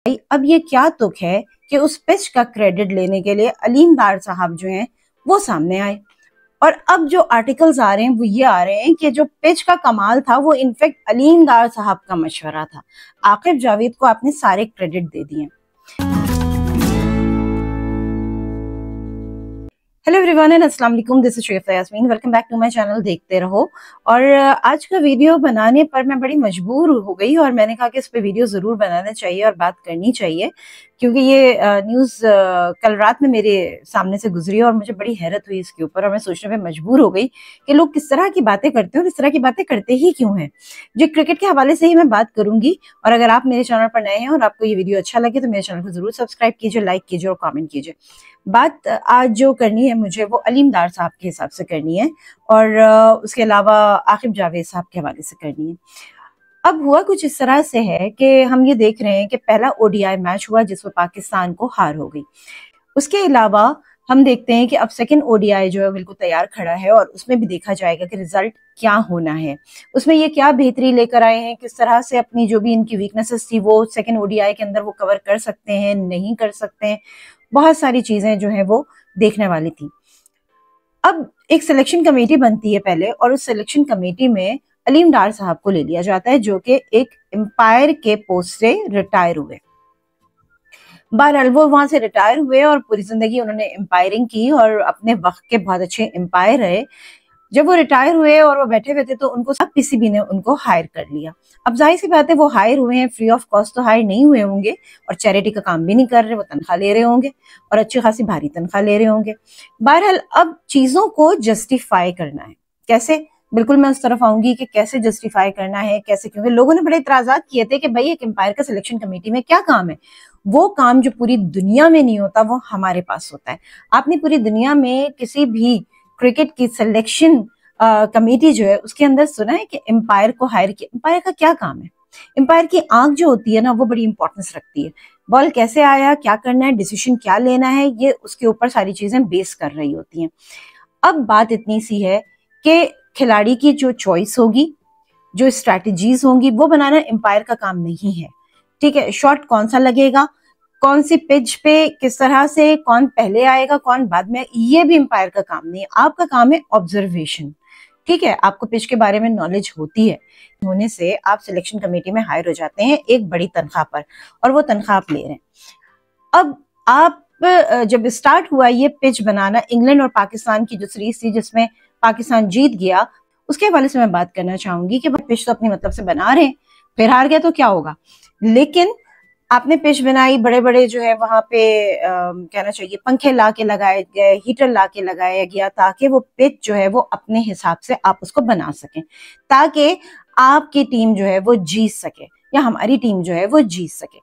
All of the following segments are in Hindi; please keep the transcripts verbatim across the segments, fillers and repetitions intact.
भाई अब ये क्या तुक है कि उस पिच का क्रेडिट लेने के लिए अलीम डार साहब जो हैं वो सामने आए। और अब जो आर्टिकल्स आ रहे हैं वो ये आ रहे हैं कि जो पिच का कमाल था वो इनफैक्ट अलीम डार साहब का मशवरा था। आकिब जावेद को आपने सारे क्रेडिट दे दिए। हेलो एवरीवन एंड अस्सलाम वालेकुम, this is Shefa Yasmin, welcome back to my channel. देखते रहो। और आज का वीडियो बनाने पर मैं बड़ी मजबूर हो गई और मैंने कहा कि इस पे वीडियो ज़रूर बनाना चाहिए और बात करनी चाहिए, क्योंकि ये न्यूज़ कल रात में मेरे सामने से गुजरी और मुझे बड़ी हैरत हुई इसके ऊपर। और मैं सोचने पे मजबूर हो गई कि लोग किस तरह की बातें करते हैं और इस तरह की बातें करते ही क्यों हैं। जो क्रिकेट के हवाले से ही मैं बात करूंगी। और अगर आप मेरे चैनल पर नए हैं और आपको ये वीडियो अच्छा लगे तो मेरे चैनल को जरूर सब्सक्राइब कीजिए, लाइक कीजिए और कॉमेंट कीजिए। बात आज जो करनी है मुझे वो अलीम डार साहब के हिसाब से करनी है और उसके अलावा आकिब जावेद साहब के हवाले से करनी है। अब हुआ कुछ इस तरह से है कि हम ये देख रहे हैं कि पहला ओडीआई मैच हुआ जिसमें पाकिस्तान को हार हो गई। उसके अलावा हम देखते हैं कि अब सेकंड ओडीआई जो है बिल्कुल तैयार खड़ा है और उसमें भी देखा जाएगा कि रिजल्ट क्या होना है, उसमें ये क्या बेहतरी लेकर आए हैं, किस तरह से अपनी जो भी इनकी वीकनेसेस थी वो सेकंड ओडीआई के अंदर वो कवर कर सकते हैं, नहीं कर सकते हैं। बहुत सारी चीजें जो है वो देखने वाली थी। अब एक सिलेक्शन कमेटी बनती है पहले और उस सिलेक्शन कमेटी में अलीम डार साहब को ले लिया जाता है जो कि एक एम्पायर के पोस्ट से रिटायर हुए। बहरहाल वो वहां से रिटायर हुए और पूरी जिंदगी उन्होंने एम्पायरिंग की और अपने वक्त के बहुत अच्छे एम्पायर रहे। जब वो रिटायर हुए और वो बैठे हुए थे तो उनको सब पीसीबी ने उनको हायर कर लिया। अब जाहिर सी बात है वो हायर हुए हैं, फ्री ऑफ कॉस्ट तो हायर नहीं हुए होंगे और चैरिटी का काम भी नहीं कर रहे, वो तनख्वाह ले रहे होंगे और अच्छी खासी भारी तनख्वाह ले रहे होंगे। बहरहाल अब चीजों को जस्टिफाई करना है। कैसे? बिल्कुल मैं उस तरफ आऊंगी कि कैसे जस्टिफाई करना है, कैसे, क्योंकि लोगों ने बड़े इतराजात किए थे कि भाई एक एम्पायर का सिलेक्शन कमेटी में क्या काम है। वो काम जो पूरी दुनिया में नहीं होता वो हमारे पास होता है। आपने पूरी दुनिया में किसी भी क्रिकेट की सिलेक्शन कमेटी जो है उसके अंदर सुना है कि एम्पायर को हायर किया? एम्पायर का क्या काम है? एम्पायर की आंख जो होती है ना वो बड़ी इंपॉर्टेंस रखती है। बॉल कैसे आया, क्या करना है, डिसीजन क्या लेना है, ये उसके ऊपर सारी चीजें बेस कर रही होती हैं। अब बात इतनी सी है कि खिलाड़ी की जो चॉइस होगी, जो स्ट्रैटेजीज होंगी, वो बनाना एम्पायर का काम नहीं है। ठीक है, शॉट कौन सा लगेगा, कौन सी पिच पे, किस तरह से, कौन पहले आएगा कौन बाद में, ये भी एम्पायर का काम नहीं है। आपका काम है ऑब्जर्वेशन। ठीक है, आपको पिच के बारे में नॉलेज होती है, होने से आप सिलेक्शन कमेटी में हायर हो जाते हैं एक बड़ी तनख्वाह पर और वो तनख्वाह आप ले रहे हैं। अब आप जब स्टार्ट हुआ ये पिच बनाना, इंग्लैंड और पाकिस्तान की जो सीरीज थी जिसमें पाकिस्तान जीत गया, उसके हवाले से मैं बात करना चाहूंगी कि वो पिच तो अपनी मतलब से बना रहे हैं, फिर हार गया तो क्या होगा। लेकिन आपने पिच बनाई, बड़े बड़े जो है वहां पे आ, कहना चाहिए पंखे ला के लगाए गए, हीटर ला के लगाया गया ताकि वो पिच जो है वो अपने हिसाब से आप उसको बना सकें, ताकि आपकी टीम जो है वो जीत सके या हमारी टीम जो है वो जीत सके।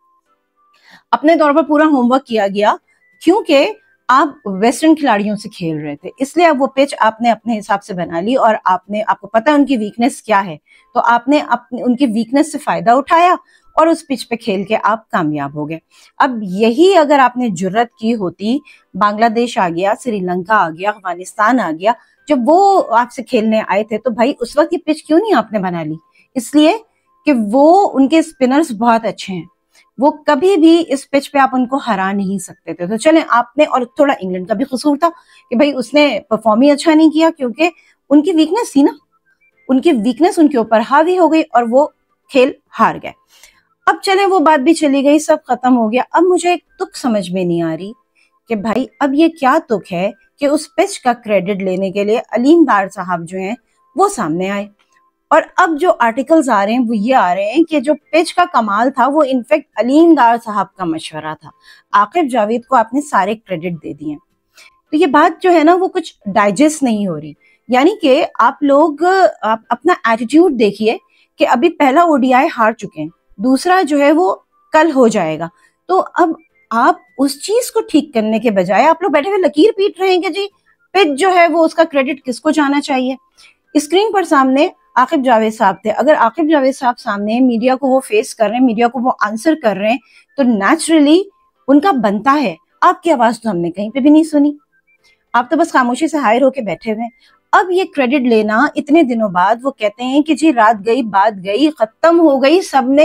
अपने तौर पर पूरा होमवर्क किया गया क्योंकि आप वेस्टर्न खिलाड़ियों से खेल रहे थे, इसलिए अब वो पिच आपने अपने हिसाब से बना ली और आपने, आपको पता है उनकी वीकनेस क्या है, तो आपने अपने उनकी वीकनेस से फायदा उठाया और उस पिच पे खेल के आप कामयाब हो गए। अब यही अगर आपने जुर्रत की होती, बांग्लादेश आ गया, श्रीलंका आ गया, अफगानिस्तान आ गया, जब वो आपसे खेलने आए थे तो भाई उस वक्त ये पिच क्यों नहीं आपने बना ली? इसलिए कि वो उनके स्पिनर्स बहुत अच्छे हैं, वो कभी भी इस पिच पे आप उनको हरा नहीं सकते थे। तो चलें आपने, और थोड़ा इंग्लैंड का भी कसूर था कि भाई उसने परफॉर्म ही अच्छा नहीं किया क्योंकि उनकी वीकनेस थी ना, उनकी वीकनेस उनके ऊपर हावी हो गई और वो खेल हार गए। अब चले वो बात भी चली गई, सब खत्म हो गया। अब मुझे एक तुक समझ में नहीं आ रही कि भाई अब ये क्या तुक है कि उस पिच का क्रेडिट लेने के लिए अलीम डार साहब जो हैं वो सामने आए। और अब जो आर्टिकल्स आ रहे हैं वो ये आ रहे हैं कि जो पिच का कमाल था वो इनफैक्ट अलीम डार साहब का मशवरा था। आकिब जावेद को आपने सारे क्रेडिट दे दिए। तो ये बात जो है ना वो कुछ डाइजेस्ट नहीं हो रही। यानी कि आप लोग आप अपना एटीट्यूड देखिए कि अभी पहला ओडीआई हार चुके हैं, दूसरा जो है वो कल हो जाएगा। तो अब आप उस चीज को ठीक करने के बजाय आप लोग बैठे हुए लकीर पीट रहे हैं कि जी पिच जो है वो उसका क्रेडिट किसको जाना चाहिए। स्क्रीन पर सामने आकिब जावेद साहब थे, अगर आकिब जावेद साहब सामने मीडिया को वो फेस कर रहे हैं, मीडिया को वो आंसर कर रहे हैं, तो नेचुरली उनका बनता है। आपकी आवाज तो हमने कहीं पे भी नहीं सुनी, आप तो बस खामोशी से हायर होके बैठे हुए। अब ये क्रेडिट लेना इतने दिनों बाद, वो कहते हैं कि जी रात गई बात गई, खत्म हो गई, सबने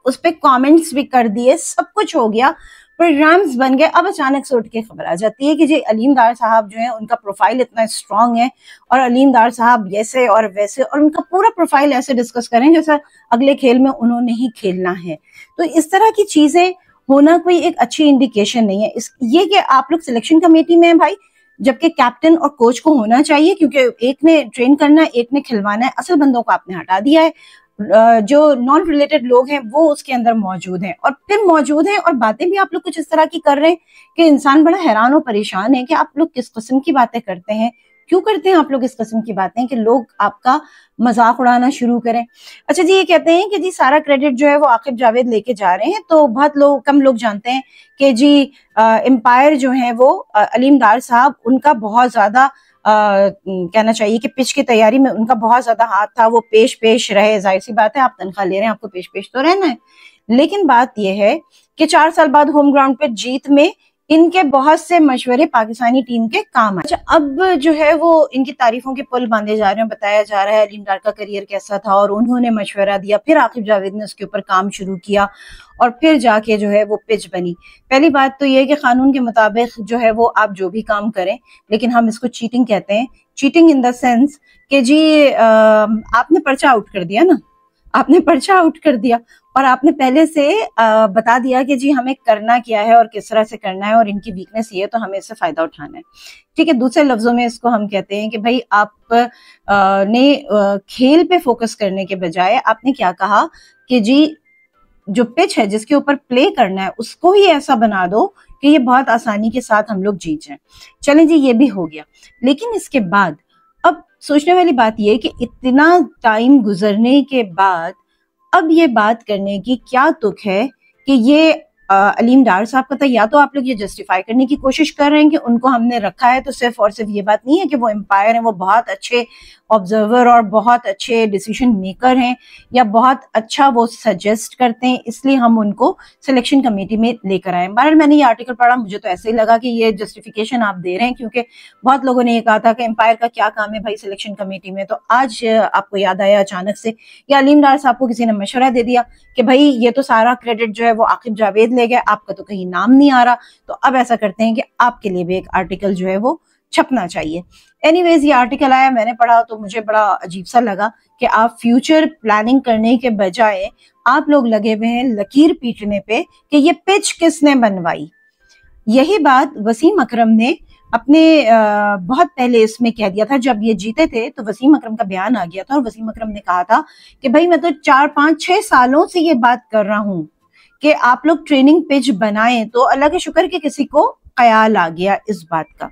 उस पर कॉमेंट्स भी कर दिए, सब कुछ हो गया, प्रोग्राम्स बन गए। अब अचानक से उठ के खबर आ जाती है कि जी अलीम डार साहब जो है उनका प्रोफाइल इतना स्ट्रांग है और अलीम डार साहब ऐसे और वैसे, और उनका पूरा प्रोफाइल ऐसे डिस्कस करें जैसा अगले खेल में उन्होंने ही खेलना है। तो इस तरह की चीजें होना कोई एक अच्छी इंडिकेशन नहीं है। इस ये कि आप लोग सिलेक्शन कमेटी में हैं भाई, जबकि कैप्टन और कोच को होना चाहिए, क्योंकि एक ने ट्रेन करना है, एक ने खिलवाना है। असल बंदों को आपने हटा दिया है, जो नॉन रिलेटेड लोग हैं वो उसके अंदर मौजूद हैं, और फिर मौजूद हैं और बातें भी आप लोग कुछ इस तरह की कर रहे हैं कि इंसान बड़ा हैरान और परेशान है कि आप लोग किस किस्म की बातें करते हैं, क्यों करते हैं आप लोग इस किस्म की बातें कि लोग आपका मजाक उड़ाना शुरू करें। अच्छा जी, ये कहते हैं कि जी सारा क्रेडिट जो है वो आकिब जावेद लेके जा रहे हैं, तो बहुत लोग कम लोग जानते हैं कि जी एम्पायर जो है वो अलीम डार साहब, उनका बहुत ज्यादा Uh, कहना चाहिए कि पिच की तैयारी में उनका बहुत ज्यादा हाथ था, वो पेश पेश रहे। जाहिर सी बात है, आप तनख्वाह ले रहे हैं, आपको पेश पेश तो रहना है। लेकिन बात यह है कि चार साल बाद होम ग्राउंड पे जीत में इनके बहुत से मशवरे पाकिस्तानी टीम के काम आए। अच्छा, अब जो है वो इनकी तारीफों के पुल बांधे जा रहे हैं, बताया जा रहा है अलीम डार का करियर कैसा था और उन्होंने मशवरा दिया, फिर आकिब जावेद ने उसके ऊपर काम शुरू किया और फिर जाके जो है वो पिच बनी। पहली बात तो ये कि कानून के मुताबिक जो है वो आप जो भी काम करें, लेकिन हम इसको चीटिंग कहते हैं। चीटिंग इन द सेंस कि जी आ, आपने पर्चा आउट कर दिया ना, आपने पर्चा आउट कर दिया और आपने पहले से आ, बता दिया कि जी हमें करना क्या है और किस तरह से करना है और इनकी वीकनेस ये है तो हमें इससे फायदा उठाना है। ठीक है, दूसरे लफ्जों में इसको हम कहते हैं कि भाई आप आ, ने आ, खेल पे फोकस करने के बजाय आपने क्या कहा कि जी जो पिच है जिसके ऊपर प्ले करना है उसको ही ऐसा बना दो कि ये बहुत आसानी के साथ हम लोग जीत जाएं। चलें जी, ये भी हो गया। लेकिन इसके बाद अब सोचने वाली बात ये कि इतना टाइम गुजरने के बाद अब ये बात करने की क्या तुक है कि ये अलीम डार साहब का था, या तो आप लोग ये जस्टिफाई करने की कोशिश कर रहे हैं कि उनको हमने रखा है तो सिर्फ और सिर्फ ये बात नहीं है कि वो एम्पायर हैं, वो बहुत अच्छे ऑब्जर्वर और बहुत अच्छे डिसीजन मेकर हैं या बहुत अच्छा वो सजेस्ट करते हैं, इसलिए हम उनको सिलेक्शन कमेटी में लेकर आए। बहरहाल मैंने ये आर्टिकल पढ़ा, मुझे तो ऐसे ही लगा कि ये जस्टिफिकेशन आप दे रहे हैं, क्योंकि बहुत लोगों ने ये कहा था कि एम्पायर का क्या काम है भाई सिलेक्शन कमेटी में। तो आज आपको याद आया अचानक से, या अलीम डार साहब को किसी ने मशवरा दे दिया कि भाई ये तो सारा क्रेडिट जो है वो आकिब जावेद ले गए, आपका तो कहीं नाम नहीं आ रहा, तो अब ऐसा करते हैं कि आपके लिए भी एक आर्टिकल जो है वो छपना चाहिए। एनीवेज, ये आर्टिकल आया, मैंने पढ़ा तो मुझे बड़ा अजीब सा लगा कि आप फ्यूचर प्लानिंग करने के बजाय आप लोग लगे हुए हैं लकीर पीटने पे कि ये पिच किसने बनवाई। यही बात वसीम अकरम ने अपने आ, बहुत पहले इसमें कह दिया था, जब ये जीते थे तो वसीम अकरम का बयान आ गया था और वसीम अकरम ने कहा था कि भाई मैं तो चार पांच छह सालों से ये बात कर रहा हूं कि आप लोग ट्रेनिंग पिच बनाएं, तो अल्लाह के शुक्र के किसी को ख्याल आ गया इस बात का।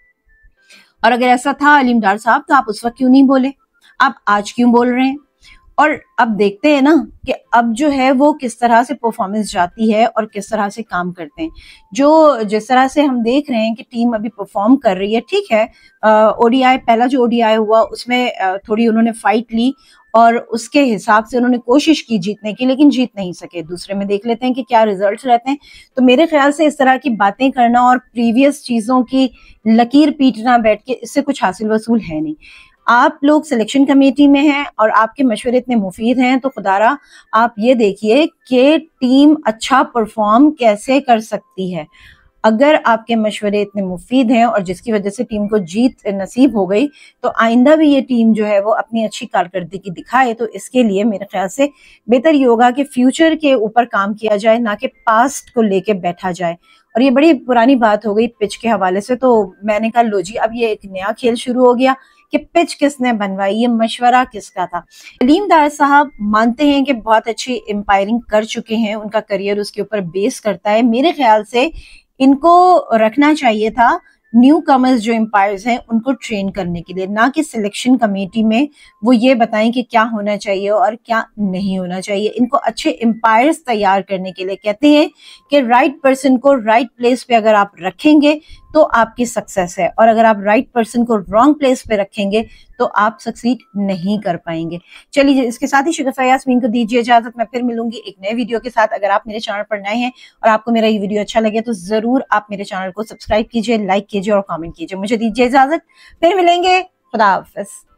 और अगर ऐसा था अलीम डार साहब तो आप उस वक्त क्यों नहीं बोले, आप आज क्यों बोल रहे हैं? और अब देखते हैं ना कि अब जो है वो किस तरह से परफॉर्मेंस जाती है और किस तरह से काम करते हैं। जो जिस तरह से हम देख रहे हैं कि टीम अभी परफॉर्म कर रही है, ठीक है, ओडीआई पहला जो ओडीआई हुआ उसमें थोड़ी उन्होंने फाइट ली और उसके हिसाब से उन्होंने कोशिश की जीतने की, लेकिन जीत नहीं सके। दूसरे में देख लेते हैं कि क्या रिजल्ट्स रहते हैं। तो मेरे ख्याल से इस तरह की बातें करना और प्रीवियस चीजों की लकीर पीटना बैठ के, इससे कुछ हासिल वसूल है नहीं। आप लोग सिलेक्शन कमेटी में हैं और आपके मशवरे इतने मुफीद हैं, तो खुदारा आप ये देखिए कि टीम अच्छा परफॉर्म कैसे कर सकती है। अगर आपके मशवरे इतने मुफीद हैं और जिसकी वजह से टीम को जीत नसीब हो गई, तो आइंदा भी ये टीम जो है वो अपनी अच्छी कारकर्दगी दिखाए। तो इसके लिए मेरे ख्याल से बेहतर ये होगा कि फ्यूचर के ऊपर काम किया जाए, ना कि पास्ट को लेके बैठा जाए। और ये बड़ी पुरानी बात हो गई पिच के हवाले से, तो मैंने कहा लो जी अब ये एक नया खेल शुरू हो गया कि पिच किसने बनवाई, ये मशवरा किसका था। अलीम डार साहब मानते हैं कि बहुत अच्छी एम्पायरिंग कर चुके हैं, उनका करियर उसके ऊपर बेस करता है। मेरे ख्याल से इनको रखना चाहिए था न्यू कमर्स जो एम्पायर्स हैं उनको ट्रेन करने के लिए, ना कि सिलेक्शन कमेटी में वो ये बताएं कि क्या होना चाहिए और क्या नहीं होना चाहिए। इनको अच्छे एम्पायर्स तैयार करने के लिए कहते हैं कि राइट पर्सन को राइट प्लेस पे अगर आप रखेंगे तो आपकी सक्सेस है, और अगर आप राइट पर्सन को रॉन्ग प्लेस पे रखेंगे तो आप सक्सीड नहीं कर पाएंगे। चलिए, इसके साथ ही शगुफ्ता यास्मीन को दीजिए इजाजत। मैं फिर मिलूंगी एक नए वीडियो के साथ। अगर आप मेरे चैनल पर नए हैं और आपको मेरा ये वीडियो अच्छा लगे तो जरूर आप मेरे चैनल को सब्सक्राइब कीजिए, लाइक कीजिए और कमेंट कीजिए। मुझे दीजिए इजाजत, फिर मिलेंगे। खुदा हाफिज।